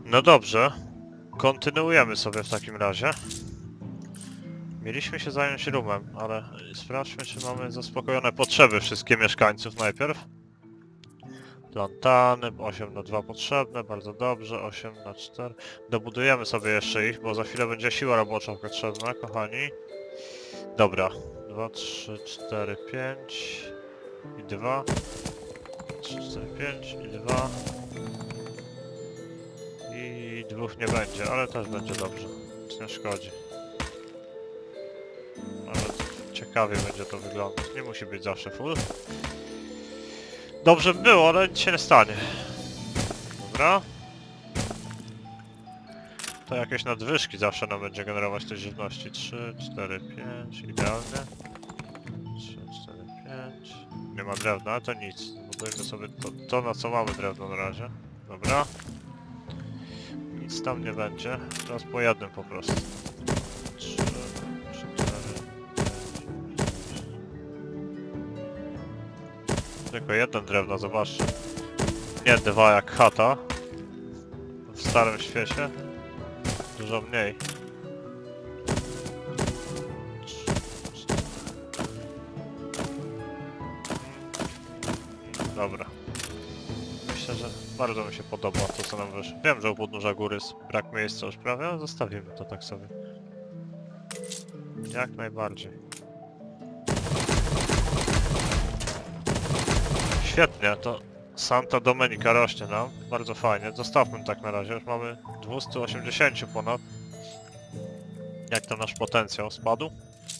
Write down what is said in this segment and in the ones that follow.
No dobrze. Kontynuujemy sobie w takim razie. Mieliśmy się zająć roomem, ale sprawdźmy, czy mamy zaspokojone potrzeby wszystkich mieszkańców najpierw. Plantany, 8 na 2 potrzebne, bardzo dobrze, 8 na 4. Dobudujemy sobie jeszcze ich, bo za chwilę będzie siła robocza potrzebna, kochani. Dobra, 2, 3, 4, 5 i 2. 3, 4, 5 i 2. I dwóch nie będzie, ale też będzie dobrze. Nic nie szkodzi. Nawet ciekawie będzie to wyglądać. Nie musi być zawsze full. Dobrze by było, ale nic się nie stanie. Dobra. To jakieś nadwyżki zawsze nam będzie generować tej żywności. 3, 4, 5. Idealnie. 3, 4, 5. Nie ma drewna, ale to nic. Budujmy sobie to na co mamy drewno na razie. Dobra. Nic tam nie będzie. Teraz po jednym po prostu. 3, 4, 5. Tylko jeden drewno, zobaczcie. Nie dwa jak chata. W starym świecie. Dużo mniej. Dobra. Myślę, że bardzo mi się podoba to, co nam wyszło. Wiem, że u podnóża góry jest brak miejsca już prawie, ale zostawimy to tak sobie. Jak najbardziej. Świetnie, to Santa Domenica rośnie nam. Bardzo fajnie. Zostawmy tak na razie. Już mamy 280 ponad. Jak to nasz potencjał spadł?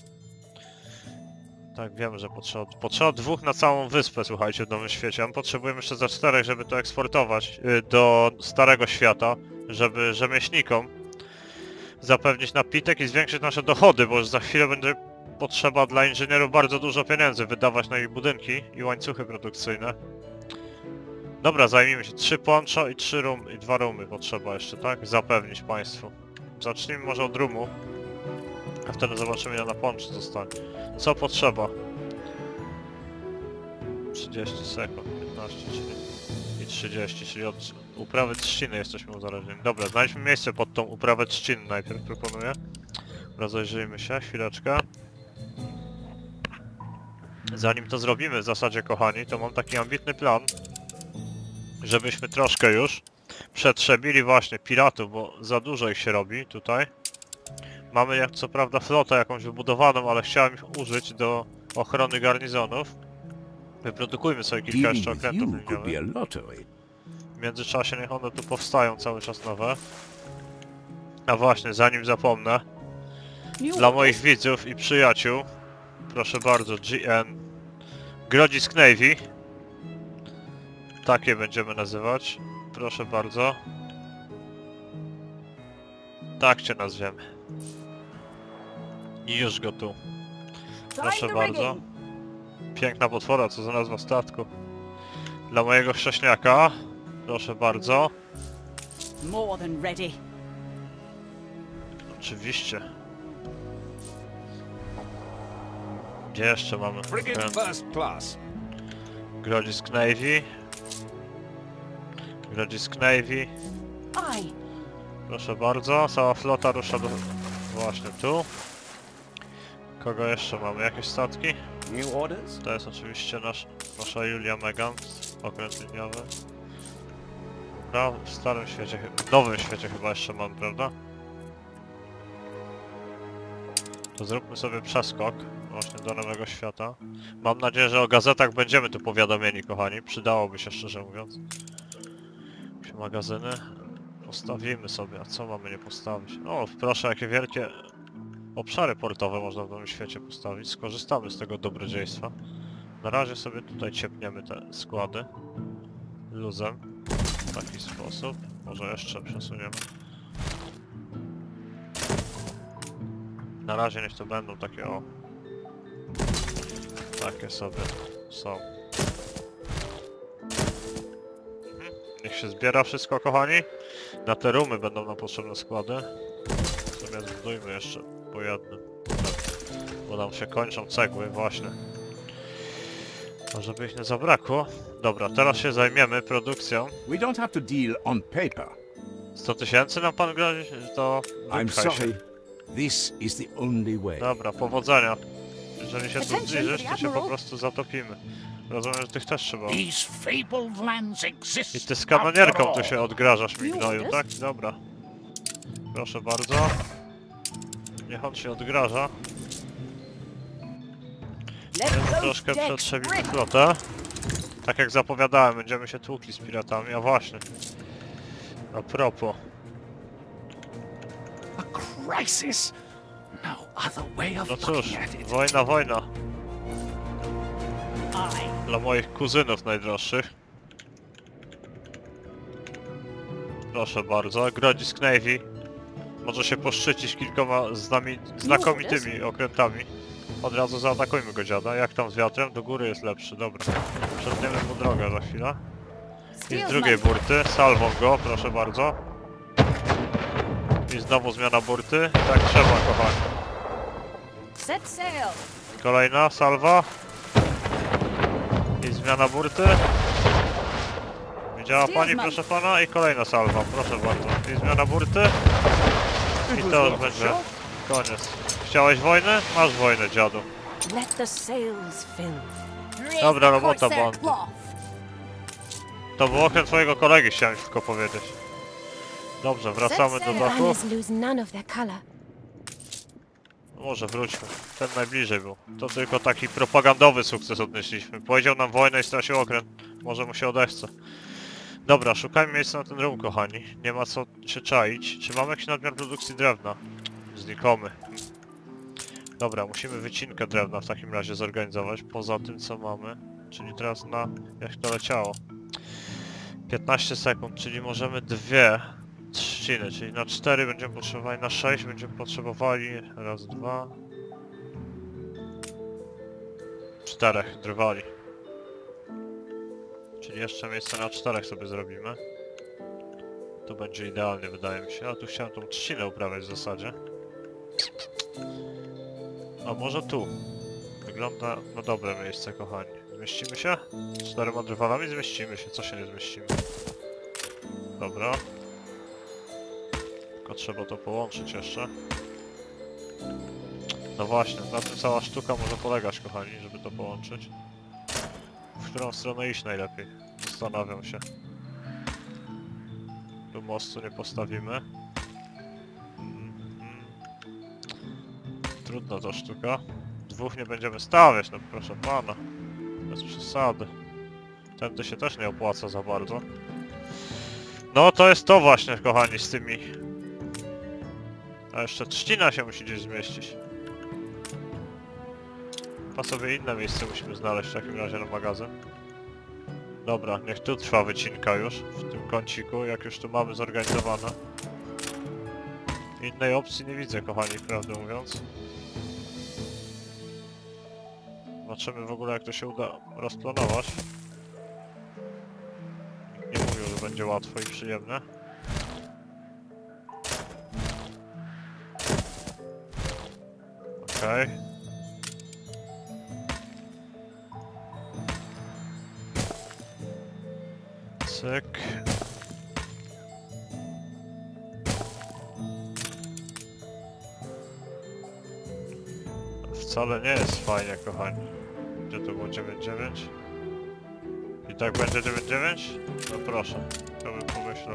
Tak, wiem, że potrzeba dwóch na całą wyspę, słuchajcie, w Nowym Świecie. A potrzebujemy jeszcze za 4, żeby to eksportować do Starego Świata, żeby rzemieślnikom zapewnić napitek i zwiększyć nasze dochody, bo już za chwilę będzie potrzeba dla inżynierów bardzo dużo pieniędzy wydawać na ich budynki i łańcuchy produkcyjne. Dobra, zajmijmy się. 3 poncho i 2 roomy potrzeba jeszcze, tak? Zapewnić państwu. Zacznijmy może od roomu. A wtedy zobaczymy, ile na poncho zostanie. Co potrzeba? 30 sekund, 15 i 30, czyli od uprawy trzciny jesteśmy uzależnieni. Dobra, znajdźmy miejsce pod tą uprawę trzciny najpierw, proponuję. Rozejrzyjmy się, chwileczkę. Zanim to zrobimy w zasadzie, kochani, to mam taki ambitny plan, żebyśmy troszkę już przetrzebili właśnie piratów, bo za dużo ich się robi tutaj. Mamy jak co prawda flotę jakąś wybudowaną, ale chciałem ich użyć do ochrony garnizonów. Wyprodukujmy sobie kilka jeszcze okrętów liniowych. W międzyczasie niech one tu powstają cały czas nowe. A właśnie, zanim zapomnę, dla moich widzów i przyjaciół, proszę bardzo, GN Grodzisk Navy. Takie będziemy nazywać. Proszę bardzo. Tak cię nazwiemy. I już go tu. Proszę bardzo. Piękna potwora, co za nazwa statku. Dla mojego chrześniaka. Proszę bardzo. Oczywiście. Gdzie jeszcze mamy? Grodzisk Navy. Grodzisk Navy. Proszę bardzo, cała flota rusza do... właśnie tu. Kogo jeszcze mamy? Jakieś statki? To jest oczywiście nasza Julia Megan, okręt liniowy. No, w starym świecie, w nowym świecie chyba jeszcze mamy, prawda? To zróbmy sobie przeskok właśnie do nowego świata. Mam nadzieję, że o gazetach będziemy tu powiadomieni, kochani. Przydałoby się, szczerze mówiąc. Magazyny. Postawimy sobie, a co mamy nie postawić? O, proszę, jakie wielkie obszary portowe można w Nowym Świecie postawić. Skorzystamy z tego dobrodziejstwa. Na razie sobie tutaj ciepniemy te składy luzem. W taki sposób. Może jeszcze przesuniemy. Na razie niech to będą takie o... takie sobie są. Niech się zbiera wszystko, kochani. Na te roomy będą nam potrzebne składy. Natomiast budujmy jeszcze po jednym. Bo nam się kończą cegły, właśnie. A żeby ich nie zabrakło. Dobra, teraz się zajmiemy produkcją. 100 tysięcy nam pan grozi? To I'm wypchaj się. sorry. This is the only way. Dobra, powodzenia. Jeżeli się tu Attention, zbliżysz, the to się po Admiral. prostu zatopimy. Rozumiem, że tych też trzeba. These fabled lands exist. I ty z after kanonierką tu all. się odgrażasz, mi You gnoju, want tak? Dobra. Proszę bardzo. Niech on się odgraża. Let Więc those troszkę decks przetrzebimy rip. flotę. Tak jak zapowiadałem, będziemy się tłukli z piratami, a właśnie. A propos. A crisis. No other way of No cóż, looking at it. wojna. I Dla moich kuzynów najdroższych. Proszę bardzo, Grodzisk Navy może się poszczycić kilkoma znakomitymi okrętami. Od razu zaatakujmy go, dziada. Jak tam z wiatrem? Do góry jest lepszy, dobra. Przetniemy mu drogę za chwilę. I z steals drugiej my burty, salwą go, proszę bardzo. I znowu zmiana burty. Tak trzeba, kochani. set sail. Kolejna salwa. I zmiana burty. Widziała pani, proszę pana? I kolejna salwa, proszę bardzo. I zmiana burty. I to już będzie koniec. Chciałeś wojnę? Masz wojnę, dziadu. Let the sails fill. Raise Dobra the robota, corsair bandy. cloth. To był okręt twojego kolegi, chciałem ci tylko powiedzieć. Dobrze, wracamy do Set doku. Banners lose none of their color. Może wróćmy. Ten najbliżej był. To tylko taki propagandowy sukces odnieśliśmy. Powiedział nam wojnę i stracił okręt. Może mu się odechce. Dobra, szukajmy miejsca na ten rum, kochani. Nie ma co się czaić. Czy mamy jakiś nadmiar produkcji drewna? Znikomy. Dobra, musimy wycinkę drewna w takim razie zorganizować. Poza tym, co mamy. Czyli teraz na... jak to leciało? 15 sekund, czyli możemy dwie trzciny, czyli na 4 będziemy potrzebowali, na 6 będziemy potrzebowali, raz, dwa, 4 drwali. Czyli jeszcze miejsce na 4 sobie zrobimy. To będzie idealnie, wydaje mi się. A tu chciałem tą trzcinę uprawiać w zasadzie. A może tu? Wygląda na dobre miejsce, kochani. Zmieścimy się? 4 drwalami zmieścimy się, co się nie zmieścimy? Dobra. Tylko trzeba to połączyć jeszcze. No właśnie, na tym cała sztuka może polegać, kochani, żeby to połączyć. W którą stronę iść najlepiej? Zastanawiam się. Tu mostu nie postawimy. Trudna ta sztuka. Dwóch nie będziemy stawiać, no proszę pana. Bez przesady. Tędy się też nie opłaca za bardzo. No to jest to właśnie, kochani, z tymi... A jeszcze trzcina się musi gdzieś zmieścić. A sobie inne miejsce musimy znaleźć w takim razie na magazyn. Dobra, niech tu trwa wycinka już, w tym kąciku, jak już tu mamy zorganizowane. Innej opcji nie widzę, kochani, prawdę mówiąc. Zobaczymy w ogóle, jak to się uda rozplanować. Nie mówił, że będzie łatwo i przyjemne. Okej. Cyk. Wcale nie jest fajnie, kochani. Gdzie to było 9,9? I tak będzie 9,9? No proszę, to bym pomyślał.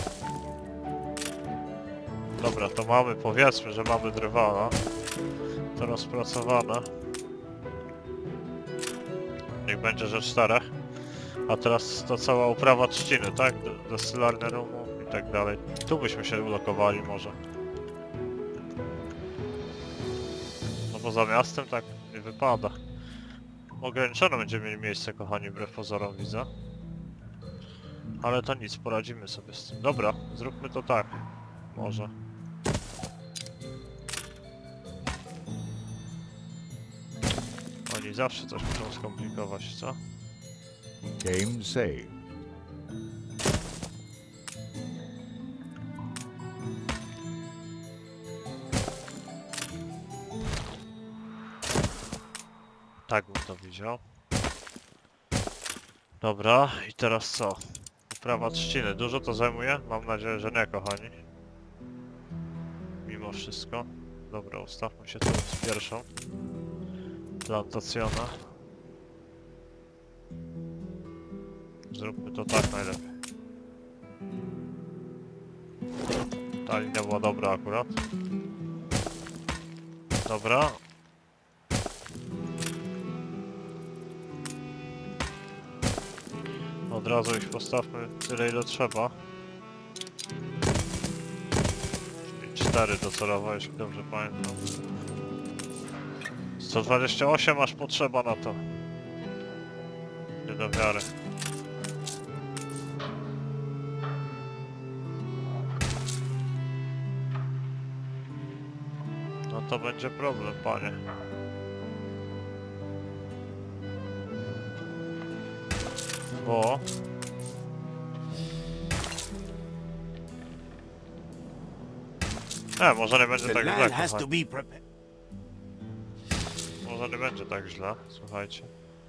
Dobra, to mamy, powiedzmy, że mamy drwala. To rozpracowane. Niech będzie, że 4. A teraz to cała uprawa trzciny, tak? Destylarne rumu i tak dalej. Tu byśmy się ulokowali może. No poza miastem tak nie wypada. Ograniczone będziemy mieli miejsce, kochani, wbrew pozorom widzę. Ale to nic, poradzimy sobie z tym. Dobra, zróbmy to tak. Może. Oni zawsze coś muszą skomplikować, co? Game saved. Tak bym to widział. Dobra, i teraz co? Uprawa trzciny. Dużo to zajmuje? Mam nadzieję, że nie, kochani. Mimo wszystko. Dobra, ustawmy się tu z pierwszą. Plantacjona. Zróbmy to tak najlepiej. Ta linia była dobra akurat. Dobra. Od razu ich postawmy tyle, ile trzeba. Czyli 4 docelowo, jeśli dobrze pamiętam. 128 aż potrzeba na to. Nie do wiary. No to będzie problem, panie. Bo... może nie będzie The tak źle, land has to kochani. be prepared. Może nie będzie tak źle, słuchajcie.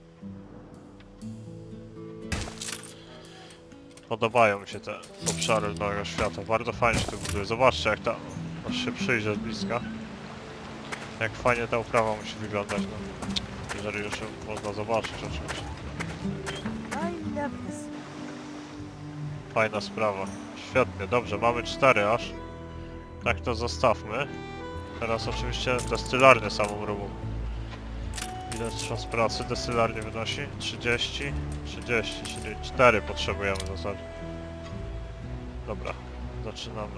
Podobają mi się te obszary Nowego Świata. Bardzo fajnie się tu buduje. Zobaczcie, jak ta... aż się przyjdzie z bliska. Jak fajnie ta uprawa musi wyglądać, no. Jeżeli już ją można zobaczyć, oczywiście. I love this. Fajna sprawa. Świetnie, dobrze, mamy 4 aż. Tak to zostawmy. Teraz oczywiście destylarnię samą robimy. Ile czas pracy destylarnie wynosi? 30, czyli 4 potrzebujemy w zasadzie. Dobra, zaczynamy.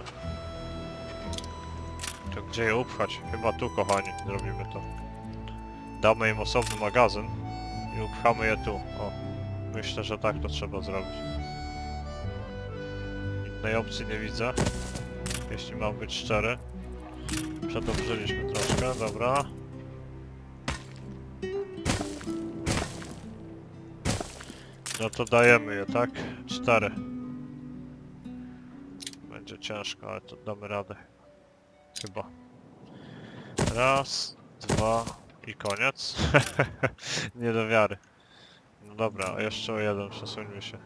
To gdzie je upchać? Chyba tu, kochani, zrobimy to. Damy im osobny magazyn i upchamy je tu. O, myślę, że tak to trzeba zrobić. Innej opcji nie widzę. Jeśli mam być szczery. Przedobrzyliśmy troszkę, dobra. No to dajemy je, tak? 4. Będzie ciężko, ale to damy radę. Chyba. Raz, 2 i koniec. Nie do wiary. No dobra, a jeszcze o 1 przesuńmy się.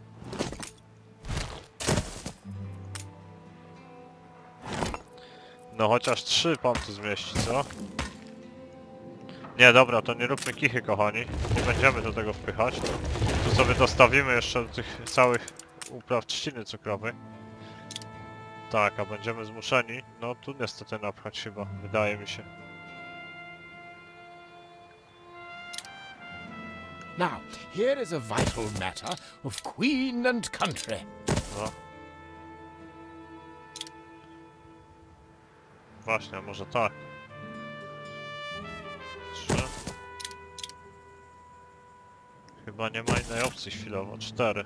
No chociaż 3 pan tu zmieści, co? Nie, dobra, to nie róbmy kichy, kochani. Nie będziemy do tego wpychać. Tu sobie dostawimy jeszcze do tych całych upraw trzciny cukrowej. Tak, a będziemy zmuszeni, no tu niestety napchać chyba, wydaje mi się. Now, here is a vital matter of queen and country. No. Właśnie, a może tak. 3. Chyba nie ma innej opcji chwilowo. 4.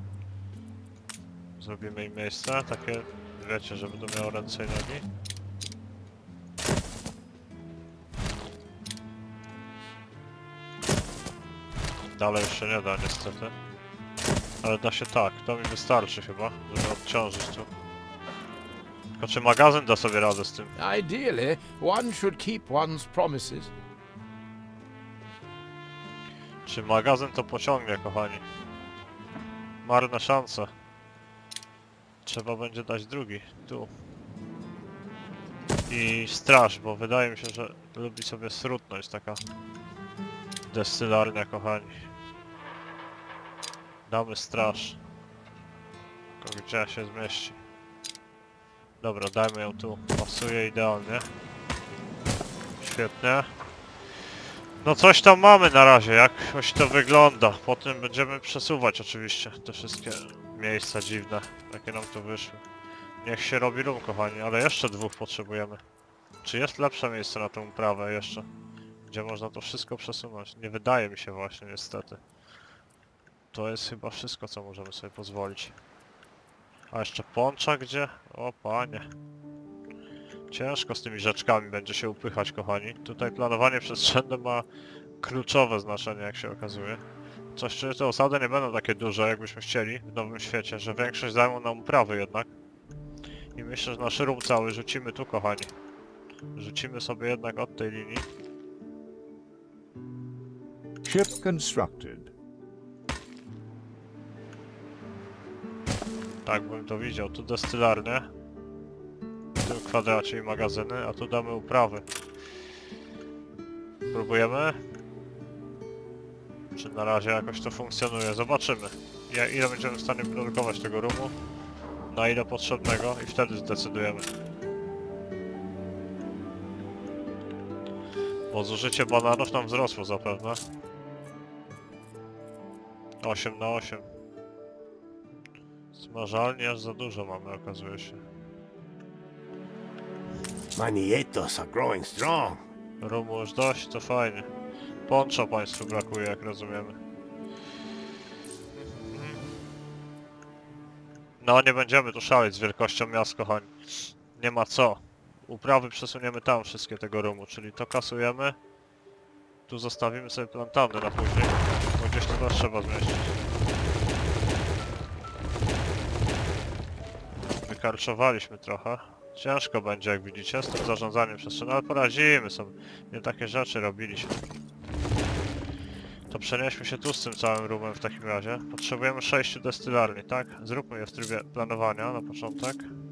Zrobimy im miejsce, takie, wiecie, żeby to miało ręce i nogi. Dalej już się nie da niestety. Ale da się tak, to mi wystarczy chyba, żeby odciążyć tu. Tylko czy magazyn da sobie radę z tym? Ideally, one should keep one's promises. Czy magazyn to pociągnie, kochani? Marne szanse. Trzeba będzie dać drugi, tu. I straż, bo wydaje mi się, że lubi sobie srutnąć taka destylarnia, kochani. Damy straż. Tylko gdzie się zmieści? Dobra, dajmy ją tu. Pasuje idealnie. Świetnie. No coś tam mamy na razie, jakoś to wygląda. Potem będziemy przesuwać oczywiście te wszystkie miejsca dziwne, jakie nam tu wyszły. Niech się robi rum, kochani, ale jeszcze 2 potrzebujemy. Czy jest lepsze miejsce na tą uprawę jeszcze? Gdzie można to wszystko przesunąć? Nie wydaje mi się właśnie, niestety. To jest chyba wszystko, co możemy sobie pozwolić. A jeszcze poncza gdzie? O panie. Ciężko z tymi rzeczkami będzie się upychać, kochani. Tutaj planowanie przestrzenne ma kluczowe znaczenie, jak się okazuje. Coś czuję, te osady nie będą takie duże, jakbyśmy chcieli w Nowym Świecie, że większość zajmą nam uprawy jednak. I myślę, że nasz rum cały rzucimy tu, kochani. Rzucimy sobie jednak od tej linii. Ship constructed. Tak bym to widział. Tu destylarnie. W tym kwadracie i magazyny, a tu damy uprawy. Próbujemy? Czy na razie jakoś to funkcjonuje? Zobaczymy. Ile będziemy w stanie produkować tego rumu, na ile potrzebnego i wtedy zdecydujemy. Bo zużycie bananów nam wzrosło zapewne. 8 na 8. Smażalnie aż za dużo mamy, okazuje się. My nietos are growing strong. Rumu już dość, to fajnie. Poncza państwu brakuje, jak rozumiemy. No, nie będziemy tu szaleć z wielkością miast, kochani. Nie ma co. Uprawy przesuniemy tam wszystkie tego rumu, czyli to kasujemy. Tu zostawimy sobie plantany na później, bo gdzieś to nas trzeba zmieścić. Wykarczowaliśmy trochę. Ciężko będzie, jak widzicie, z tym zarządzaniem przestrzennym, ale poradzimy sobie. Nie takie rzeczy robiliśmy. To przenieśmy się tu z tym całym rumem w takim razie. Potrzebujemy 6 destylarni, tak? Zróbmy je w trybie planowania na początek.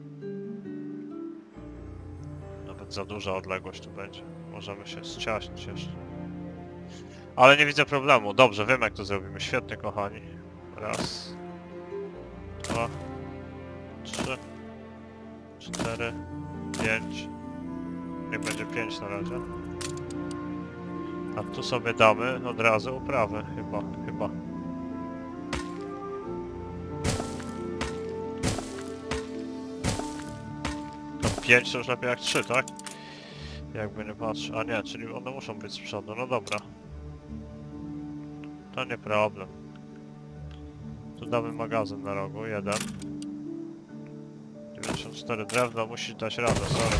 Nawet za duża odległość tu będzie. Możemy się zciaśnić jeszcze. Ale nie widzę problemu. Dobrze, wiem jak to zrobimy. Świetnie, kochani. Raz. 2. 3. 4. 5. Niech będzie 5 na razie. A tu sobie damy od razu uprawę, chyba. To 5 to już lepiej jak 3, tak? Jakby nie patrzę. A nie, czyli one muszą być z przodu, no dobra. To nie problem. Tu damy magazyn na rogu, 1. 94 drewna musi dać radę, sorry.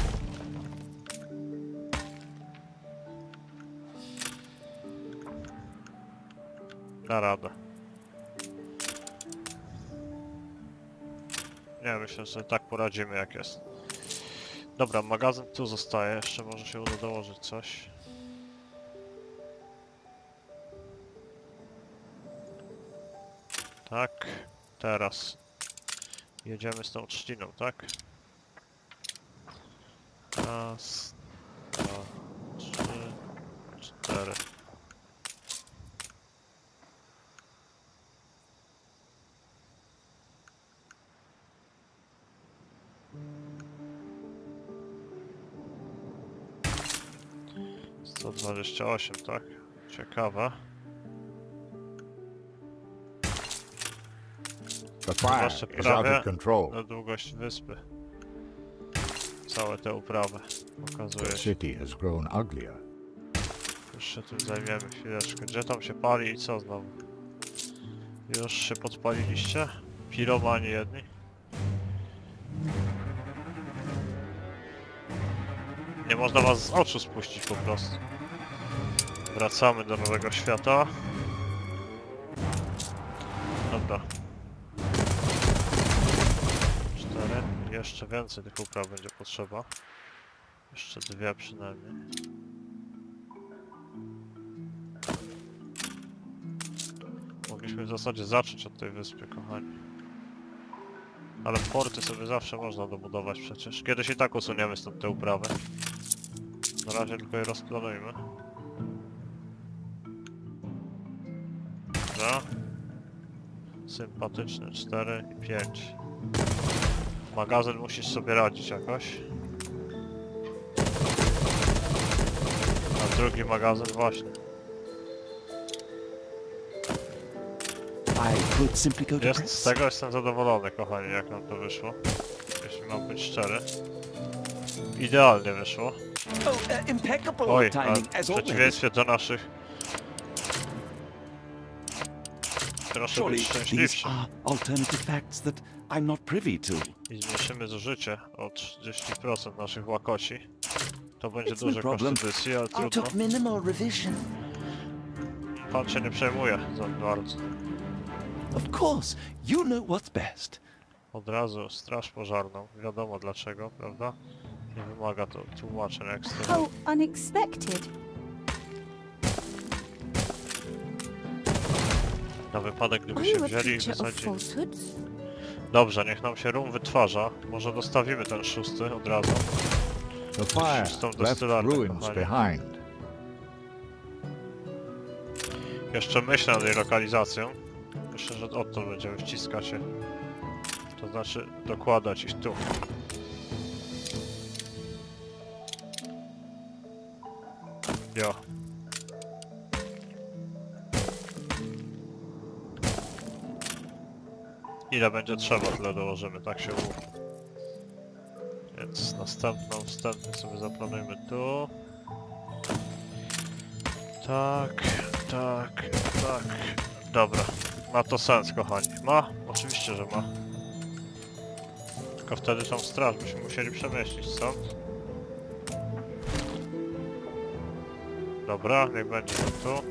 Na radę. Nie, myślę, że tak poradzimy jak jest. Dobra, magazyn tu zostaje, jeszcze może się uda dołożyć coś. Tak, teraz jedziemy z tą trzciną, tak? Raz, 2, 3, 4. To 28, tak? Ciekawe. The fire Zobaczcie is out prawie of control. na długość wyspy. Całe te uprawy pokazuje The się. city has grown uglier. Już się tym zajmiemy chwileczkę. Gdzie tam się pali i co znowu? Już się podpaliliście? Piromani jedni? Nie można was z oczu spuścić po prostu. Wracamy do nowego świata. Dobra. 4. Jeszcze więcej tych upraw będzie potrzeba. Jeszcze 2 przynajmniej. Mogliśmy w zasadzie zacząć od tej wyspy, kochani. Ale porty sobie zawsze można dobudować przecież. Kiedyś i tak usuniemy stąd te uprawy. Na razie tylko je rozplanujmy. Dobra. Sympatyczne 4 i 5. Magazyn musisz sobie radzić jakoś. A drugi magazyn właśnie. I could simply go to Z press. tego jestem zadowolony, kochani, jak nam to wyszło. Jeśli mam być szczery. Idealnie wyszło. Oh, impeccable Oj, a timing, w as always. przeciwieństwie do naszych... Proszę Surely być these szczęśliwszy. are alternative facts that I'm not privy to. I zmniejszymy zużycie o 30% naszych łakoci. To będzie It's no duże koszty problem. edycji, ale I trudno. took minimal revision. Pan się nie przejmuje za bardzo. Of course, you know what's best. Od razu straż pożarną. Wiadomo dlaczego, prawda? Nie wymaga to tłumaczeń ekstra. How unexpected. Na wypadek, Are gdyby się you a wzięli i preacher of wysadzili. falsehoods? Dobrze, niech nam się rum wytwarza. Może dostawimy ten 6 od razu. The fire Stone left dystylarnię, ruins kochani. behind. Jeszcze myślę nad jej lokalizacją. Myślę, że odtąd będziemy wciskać się. To znaczy dokładać ich tu. Jo. Ile będzie trzeba, tyle dołożymy, tak się umów. Więc wstępnie sobie zaplanujmy tu. Tak, tak, tak. Dobra, ma to sens, kochani. Ma? Oczywiście, że ma. Tylko wtedy tą straż byśmy musieli przemieścić stąd. Dobra, niech będzie to tu.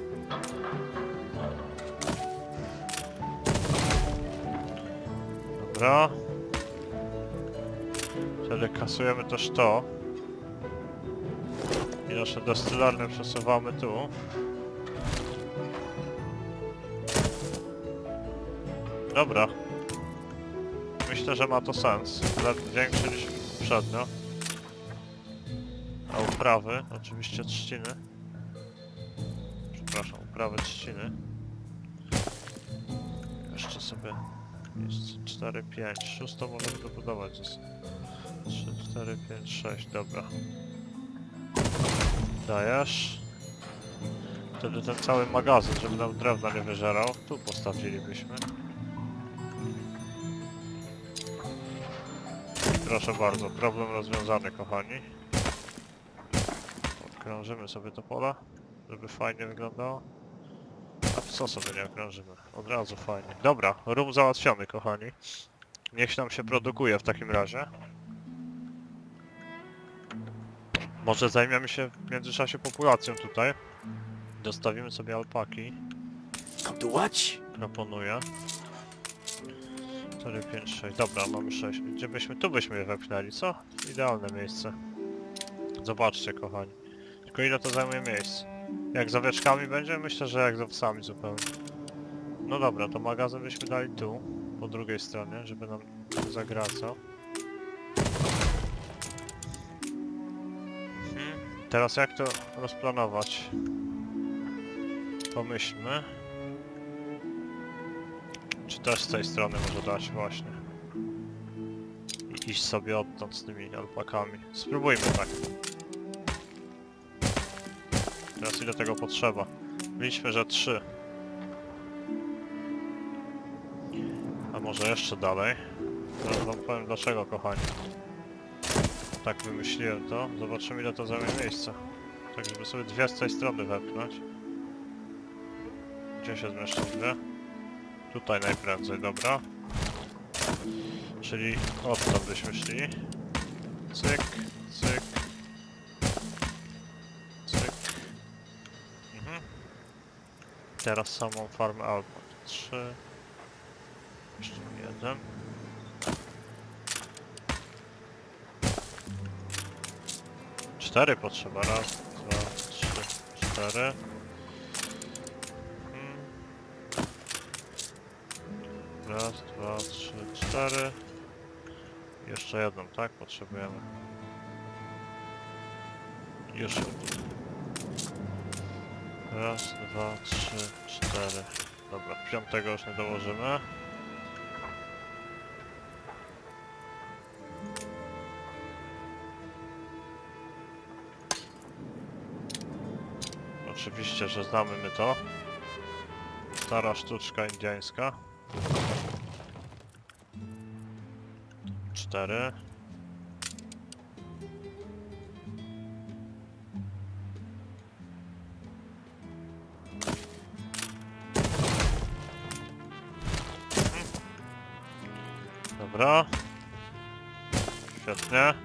Dobra. Wtedy kasujemy też to. I nasze destylarne przesuwamy tu. Dobra. Myślę, że ma to sens. Nawet większy niż poprzednio. A uprawy, oczywiście trzciny. Przepraszam, uprawy trzciny. Jeszcze sobie jest 4, 5, 6 możemy dobudować. 3, 4, 5, 6, dobra. Dajesz. Wtedy ten cały magazyn, żeby nam drewna nie wyżerał, tu postawilibyśmy. Proszę bardzo, problem rozwiązany, kochani. Odkrążymy sobie to pole, żeby fajnie wyglądało. A co sobie nie okrążymy? Od razu fajnie. Dobra, rum załatwiony, kochani. Niech nam się produkuje w takim razie. Może zajmiemy się w międzyczasie populacją tutaj. Dostawimy sobie alpaki. Come to watch? Proponuję. 4, 5, 6. Dobra, mamy 6. Gdzie byśmy? Tu byśmy je wepchnęli, co? Idealne miejsce. Zobaczcie, kochani. Tylko ile to zajmuje miejsc? Jak z owieczkami będzie? Myślę, że jak z owcami zupełnie. No dobra, to magazyn byśmy dali tu, po drugiej stronie, żeby nam nie zagracał. Teraz jak to rozplanować? Pomyślmy. Czy też z tej strony może dać właśnie. I iść sobie odtąd z tymi alpakami. Spróbujmy tak. Teraz ile tego potrzeba? Liczmy, że 3. A może jeszcze dalej? Teraz wam powiem dlaczego, kochani. Tak wymyśliłem to. Zobaczymy ile to zajmie miejsca. Tak żeby sobie dwie z tej strony wepchnąć. Gdzie się zmieszczą dwie? Tutaj najprędzej, dobra. Czyli odtąd byśmy szli. Cyk, cyk. Cyk. Teraz samą farmę albo 3. Jeszcze 1. Cztery potrzeba. Raz, dwa, trzy, 4. Raz, dwa, trzy, 4. Jeszcze jedną, tak? Potrzebujemy. Już. Raz, dwa, trzy, 4. Dobra, piątego już nie dołożymy. Oczywiście, że znamy my to. Stara sztuczka indyjska. 4. Dobra. Świetnie.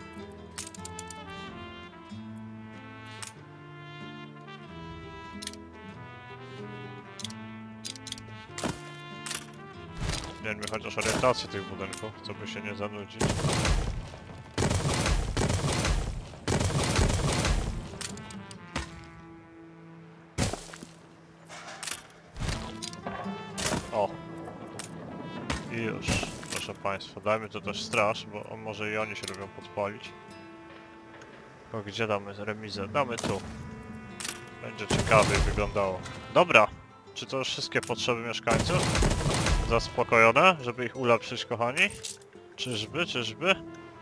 Miejmy chociaż orientację tych budynków, co by się nie zanudzić. O! I już, proszę proszę państwa. Dajmy to też straż, bo może i oni się lubią podpalić. To gdzie damy remizę? Damy tu. Będzie ciekawie wyglądało. Dobra. Czy to już wszystkie potrzeby mieszkańców? Zaspokojone, żeby ich ulepszyć, kochani? Czyżby, czyżby?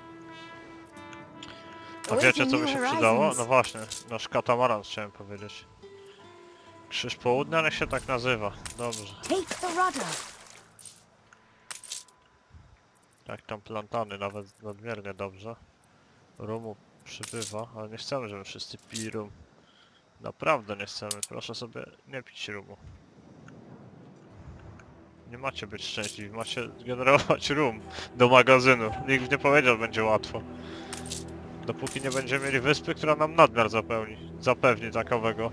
A wiecie, co by się przydało? No właśnie, nasz katamaran chciałem powiedzieć. Krzyż Południa, niech się tak nazywa. Dobrze. Take the rudder. Jak tam plantany, nawet nadmiernie dobrze. Rumu przybywa, ale nie chcemy, żeby wszyscy pili rum. Naprawdę nie chcemy, proszę sobie nie pić rumu. Nie macie być szczęśliwi, macie generować rum do magazynu. Nikt nie powiedział, że będzie łatwo. Dopóki nie będziemy mieli wyspy, która nam nadmiar zapewni takowego.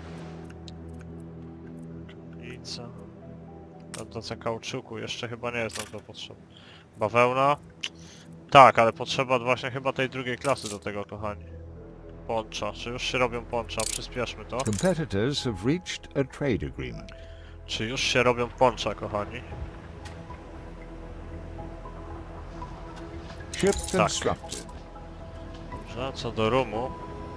I co? Dotacja kauczuku, jeszcze chyba nie jest nam to potrzebne. Bawełna? Tak, ale potrzeba właśnie chyba tej drugiej klasy do tego, kochani. Poncza, czy już się robią poncza? Przyspieszmy to. Competitors have reached a trade agreement. Czy już się robią poncza, kochani? Ship Tak. constructed. Dobrze, co do rumu.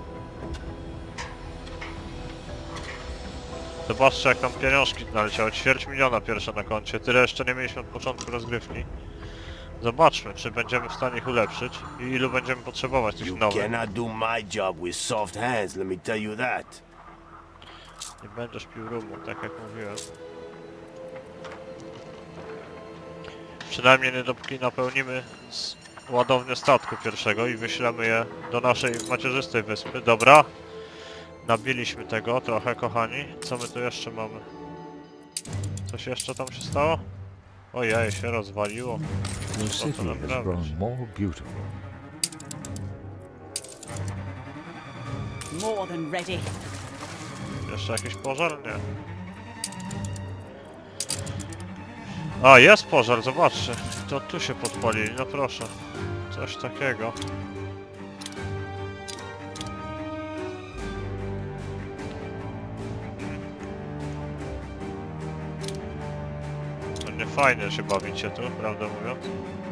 Zobaczcie, jak tam pieniążki naleciały. 250 000 pierwsze na koncie. Tyle jeszcze nie mieliśmy od początku rozgrywki. Zobaczmy, czy będziemy w stanie ich ulepszyć i ilu będziemy potrzebować tych You nowych. cannot do my job with soft hands, let me tell you that. Nie będziesz pił rumu, tak jak mówiłem. Przynajmniej nie dopóki napełnimy ładownię statku pierwszego i wyślemy je do naszej macierzystej wyspy. Dobra. Nabiliśmy tego trochę, kochani. Co my tu jeszcze mamy? Coś jeszcze tam się stało? Ojej, się rozwaliło. Your to city has naprawić? grown more beautiful. More than ready. Jeszcze jakiś pożar? Nie. A, jest pożar, zobaczcie. To tu się podpalili, no proszę. Coś takiego. No nie fajnie się bawicie tu, prawdę mówiąc.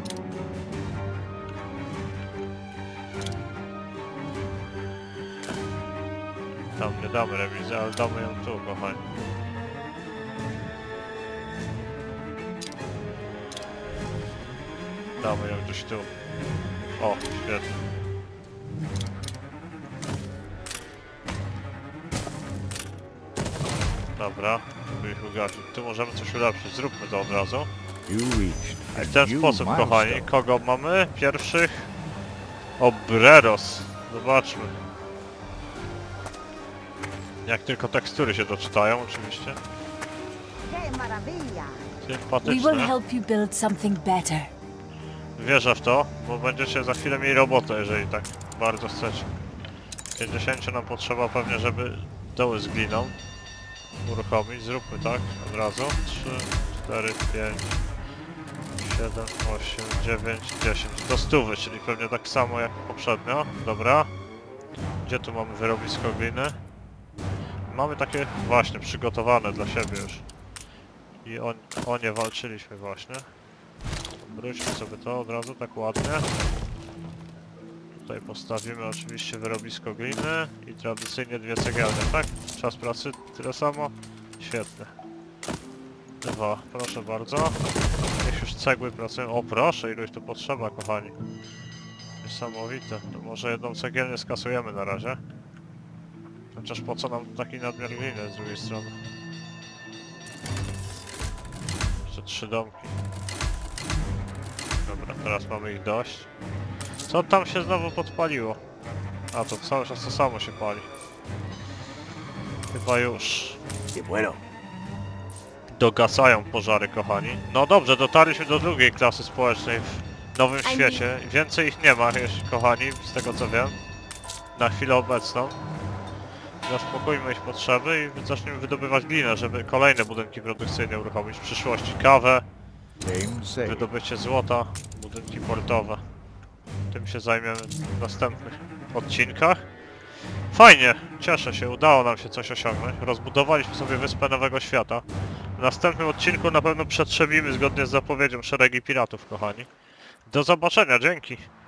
Tam nie damy remizy, ale damy ją tu, kochani. Damy ją gdzieś tu. O, świetnie. Dobra, żeby ich ugasić. Tu możemy coś ulepszyć, zróbmy to od razu. You reached a W ten new sposób, kochani, milestone. kogo mamy? Pierwszych? Obreros. Zobaczmy. Jak tylko tekstury się doczytają, oczywiście. Que maravilla. We will Sympatyczne. help you build something better. Wierzę w to, bo będziecie za chwilę mieli robotę, jeżeli tak bardzo chcecie. 50 nam potrzeba pewnie, żeby doły z gliną uruchomić. Zróbmy tak od razu. 3, 4, 5, 7, 8, 9, 10. Do 100, czyli pewnie tak samo jak poprzednio. Dobra. Gdzie tu mamy wyrobisko gliny? Mamy takie właśnie przygotowane dla siebie już. I o nie walczyliśmy właśnie. Wróćmy sobie to od razu tak ładnie. Tutaj postawimy oczywiście wyrobisko gliny i tradycyjnie 2 cegielnie, tak? Czas pracy tyle samo? Świetnie. 2, proszę bardzo. Niech już cegły pracują. O proszę, ilość tu potrzeba, kochani. Niesamowite. To może jedną cegielnię skasujemy na razie. Chociaż po co nam taki nadmiar gliny z drugiej strony? Jeszcze 3 domki. Dobra, teraz mamy ich dość. Co tam się znowu podpaliło? A, to cały czas to samo się pali. Chyba już. Que bueno. Dogasają pożary, kochani. No dobrze, dotarliśmy do drugiej klasy społecznej w nowym świecie. Więcej ich nie ma, kochani, z tego co wiem. Na chwilę obecną. Zaspokójmy ich potrzeby i zaczniemy wydobywać glinę, żeby kolejne budynki produkcyjne uruchomić w przyszłości. Kawę, Game saved. wydobycie złota, budynki portowe. Tym się zajmiemy w następnych odcinkach. Fajnie, cieszę się, udało nam się coś osiągnąć. Rozbudowaliśmy sobie wyspę Nowego Świata. W następnym odcinku na pewno przetrzebimy zgodnie z zapowiedzią szeregi piratów, kochani. Do zobaczenia, dzięki.